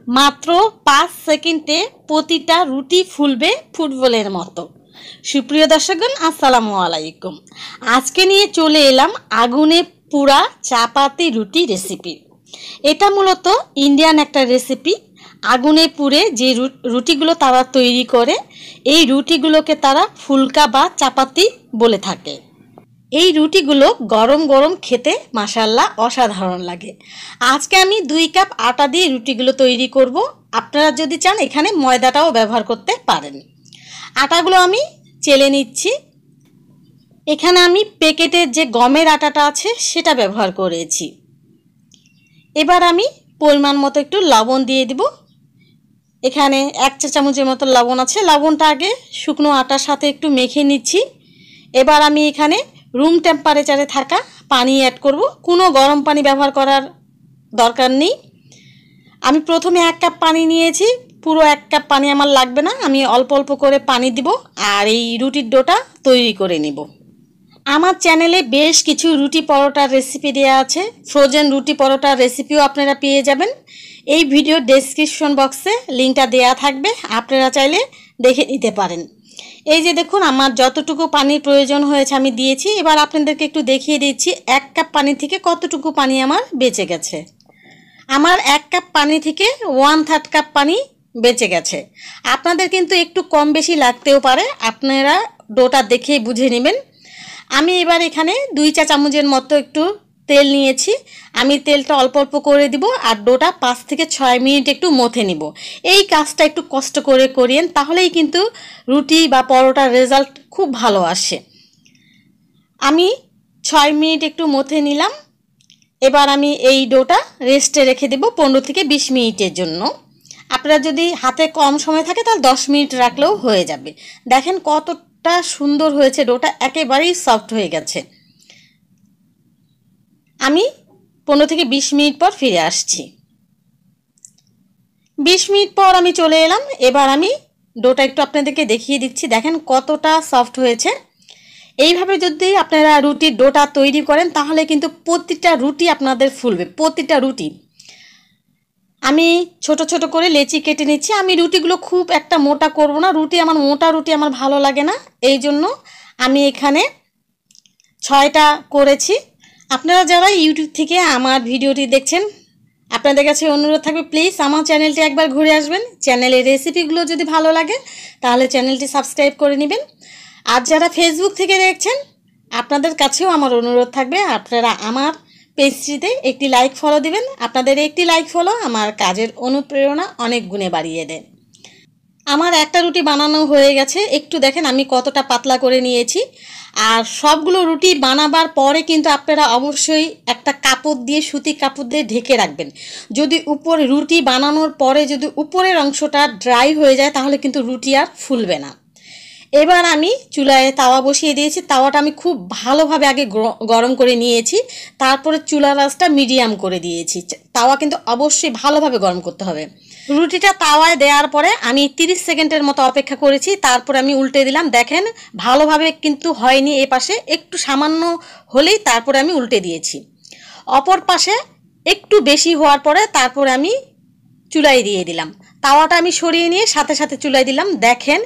মাত্র 5 সেকেন্ডে প্রতিটা রুটি ফুলবে ফুটবলের মতো। সুপ্রিয় দর্শকগণ, আসসালামু আলাইকুম। আজকে নিয়ে চলে এলাম আগুনে পুরা চাপাতি রুটি রেসিপি। এটা মূলত ইন্ডিয়ান একটা রেসিপি। আগুনে পুড়ে যে রুটিগুলো তারা তৈরি করে, এই রুটিগুলোকে তারা ফুলকা বা চাপাতি বলে থাকে। এই রুটিগুলো গরম গরম খেতে মাশাআল্লাহ অসাধারণ লাগে। আজকে আমি 2 কাপ আটা দিয়ে রুটিগুলো তৈরি করব। আপনারা যদি চান এখানে ময়দাটাও ব্যবহার করতে পারেন। আটাগুলো আমি চেলে নিচ্ছি। এখানে আমি প্যাকেটের যে গমের আটাটা আছে সেটা ব্যবহার করেছি। এবার আমি পরিমাণ মতো একটু লবণ দিয়ে দিব। এখানে 1 চা চামচের মতো লবণ আছে। লবণটা আগে শুকনো আটার সাথে একটু মেখে নিচ্ছি। এবার আমি এখানে রুম টেম্পারেচারে থাকা পানি অ্যাড করব। কোনো গরম পানি ব্যবহার করার দরকার নেই। আমি প্রথমে 1 কাপ পানি নিয়েছি। পুরো 1 কাপ পানি আমার লাগবে না, আমি অল্প অল্প করে পানি দিব আর এই রুটির ডোটা তৈরি করে নিব। আমার চ্যানেলে বেশ কিছু রুটি পরোটার রেসিপি দেওয়া আছে। ফ্রোজেন রুটি পরোটার রেসিপিও আপনারা পেয়ে যাবেন। এই ভিডিও ডেসক্রিপশন বক্সে লিঙ্কটা দেওয়া থাকবে, আপনারা চাইলে দেখে নিতে পারেন। এই যে দেখুন, আমার যতটুকু পানির প্রয়োজন হয়েছে আমি দিয়েছি। এবার আপনাদেরকে একটু দেখিয়ে দিচ্ছি 1 কাপ পানি থেকে কতটুকু পানি আমার বেঁচে গেছে। আমার 1 কাপ পানি থেকে 1/3 কাপ পানি বেঁচে গেছে। আপনাদের কিন্তু একটু কম বেশি লাগতেও পারে, আপনারা ডোটা দেখেই বুঝে নেবেন। আমি এবার এখানে 2 চা চামচের মতো একটু তেল নিয়েছি। আমি তেলটা অল্প অল্প করে দিব আর ডোটা 5 থেকে 6 মিনিট একটু মথে নিব। এই কাজটা একটু কষ্ট করে করিয়েন, তাহলেই কিন্তু রুটি বা পরোটার রেজাল্ট খুব ভালো আসে। আমি 6 মিনিট একটু মথে নিলাম। এবার আমি এই ডোটা রেস্টে রেখে দেব 15 থেকে 20 মিনিটের জন্য। আপনারা যদি হাতে কম সময় থাকে তাহলে 10 মিনিট রাখলেও হয়ে যাবে। দেখেন কতটা সুন্দর হয়েছে, ডোটা একেবারেই সফট হয়ে গেছে। আমি 15 থেকে 20 মিনিট পর ফিরে আসছি। 20 মিনিট পর আমি চলে এলাম। এবার আমি ডোটা একটু আপনাদেরকে দেখিয়ে দিচ্ছি। দেখেন কতটা সফট হয়েছে। এইভাবে যদি আপনারা রুটির ডোটা তৈরি করেন তাহলে কিন্তু প্রতিটা রুটি আপনাদের ফুলবে, প্রতিটা রুটি। আমি ছোট ছোট করে লেচি কেটে নিচ্ছি। আমি রুটিগুলো খুব একটা মোটা করব না, মোটা রুটি আমার ভালো লাগে না, এই জন্য আমি এখানে 6টা করেছি। আপনারা যারা ইউটিউব থেকে আমার ভিডিওটি দেখছেন, আপনাদের কাছে অনুরোধ থাকবে প্লিজ আমার চ্যানেলটি একবার ঘুরে আসবেন। চ্যানেলের রেসিপিগুলো যদি ভালো লাগে তাহলে চ্যানেলটি সাবস্ক্রাইব করে নেবেন। আর যারা ফেসবুক থেকে দেখছেন, আপনাদের কাছেও আমার অনুরোধ থাকবে আপনারা আমার পেজটিতে একটি লাইক ফলো দিবেন। আপনাদের একটি লাইক ফলো আমার কাজের অনুপ্রেরণা অনেক গুণে বাড়িয়ে দেয়। আমার একটা রুটি বানানো হয়ে গেছে। একটু দেখেন আমি কতটা পাতলা করে নিয়েছি। আর সবগুলো রুটি বানাবার পরে কিন্তু আপনারা অবশ্যই একটা কাপড় দিয়ে, সুতি কাপড় দিয়ে ঢেকে রাখবেন। যদি উপরে রুটি বানানোর পরে যদি উপরের অংশটা ড্রাই হয়ে যায় তাহলে কিন্তু রুটি আর ফুলবে না। এবার আমি চুলায় তাওয়া বসিয়ে দিয়েছি। তাওয়াটা আমি খুব ভালোভাবে আগে গরম করে নিয়েছি, তারপরে চুলার আঁচটা মিডিয়াম করে দিয়েছি। তাওয়া কিন্তু অবশ্যই ভালোভাবে গরম করতে হবে। রুটিটা তাওয়ায় দেওয়ার পরে আমি 30 সেকেন্ডের মতো অপেক্ষা করেছি, তারপরে আমি উল্টে দিলাম। দেখেন ভালোভাবে কিন্তু হয়নি, এ পাশে একটু সামান্য হলেই তারপরে আমি উল্টে দিয়েছি। অপর পাশে একটু বেশি হওয়ার পরে তারপরে আমি চুলায় দিয়ে দিলাম। তাওয়াটা আমি সরিয়ে নিয়ে সাথে সাথে চুলায় দিলাম। দেখেন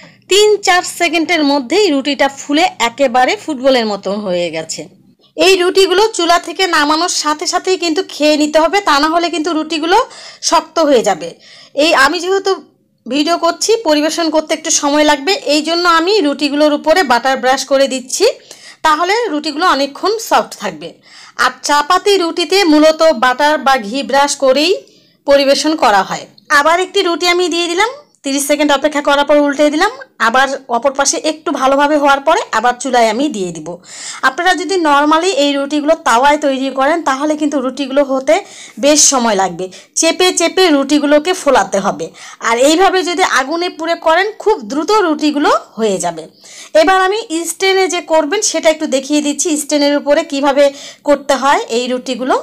3-4 সেকেন্ডের মধ্যেই রুটিটা ফুলে একেবারে ফুটবলের মতো হয়ে গেছে। এই রুটিগুলো চুলা থেকে নামানোর সাথে সাথেই কিন্তু খেয়ে নিতে হবে, তা না হলে কিন্তু রুটিগুলো শক্ত হয়ে যাবে। আমি যেহেতু ভিডিও করছি, পরিবেশন করতে একটু সময় লাগবে, এই জন্য আমি রুটিগুলোর উপরে বাটার ব্রাশ করে দিচ্ছি, তাহলে রুটিগুলো অনেকক্ষণ সফট থাকবে। আর চাপাতি রুটিতে মূলত বাটার বা ঘি ব্রাশ করেই পরিবেশন করা হয়। আবার একটি রুটি আমি দিয়ে দিলাম। 30 সেকেন্ড অপেক্ষা করার পর উল্টে দিলাম। আবার অপর পাশে একটু ভালোভাবে হওয়ার পরে আবার চুলায় আমি দিয়ে দিব। আপনারা যদি নর্মালি এই রুটিগুলো তাওয়ায় তৈরি করেন তাহলে কিন্তু রুটিগুলো হতে বেশ সময় লাগবে। চেপে চেপে রুটিগুলোকে ফোলাতে হবে। আর এইভাবে যদি আগুনে পুড়ে করেন খুব দ্রুত রুটিগুলো হয়ে যাবে। এবার আমি স্ট্যান্ডে যে করবেন সেটা একটু দেখিয়ে দিচ্ছি, স্ট্যান্ডের উপরে কিভাবে করতে হয় এই রুটিগুলো।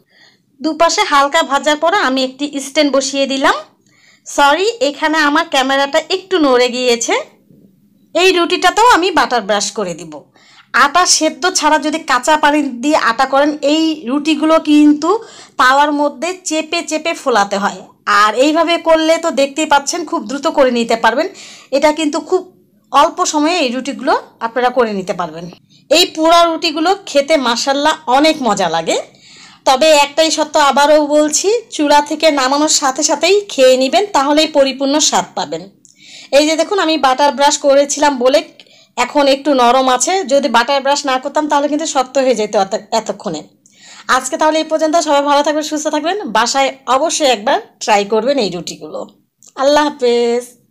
দুপাশে হালকা ভাজার পরে আমি একটি স্ট্যান্ড বসিয়ে দিলাম। সরি, এখানে আমার ক্যামেরাটা একটু নড়ে গিয়েছে। এই রুটিটাতেও আমি বাটার ব্রাশ করে দিব। আটা সেদ্ধ ছাড়া যদি কাঁচা পানি দিয়ে আটা করেন, এই রুটিগুলো কিন্তু তাওয়ার মধ্যে চেপে চেপে ফোলাতে হয়। আর এইভাবে করলে তো দেখতেই পাচ্ছেন খুব দ্রুত করে নিতে পারবেন। এটা কিন্তু খুব অল্প সময়ে এই রুটিগুলো আপনারা করে নিতে পারবেন। এই পোড়া রুটিগুলো খেতে মাশাআল্লাহ অনেক মজা লাগে। তবে একটাই সত্য, আবারও বলছি, চুলা থেকে নামানোর সাথে সাথেই খেয়ে নেবেন, তাহলেই পরিপূর্ণ স্বাদ পাবেন। এই যে দেখুন, আমি বাটার ব্রাশ করেছিলাম বলে এখন একটু নরম আছে। যদি বাটার ব্রাশ না করতাম তাহলে কিন্তু শক্ত হয়ে যেত এতক্ষণে। আজকে তাহলে এই পর্যন্ত। সবাই ভালো থাকবেন, সুস্থ থাকবেন। বাসায় অবশ্যই একবার ট্রাই করবেন এই রুটিগুলো। আল্লাহ হাফেজ।